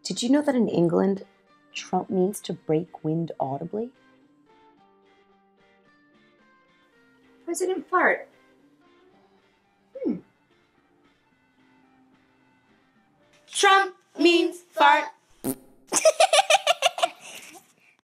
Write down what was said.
Did you know that in England, Trump means to break wind audibly? President Fart. Trump means fart.